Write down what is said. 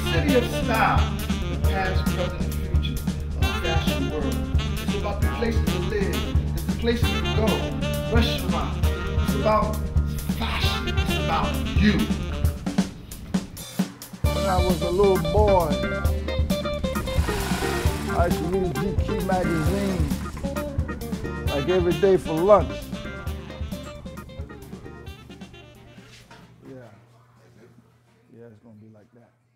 city of style, the past, present, and future of the fashion world. It's about the places to live, it's the places to go, restaurants. It's about fashion, it's about you. When I was a little boy, I used to read GQ magazine like every day for lunch. Yeah, it's gonna be like that.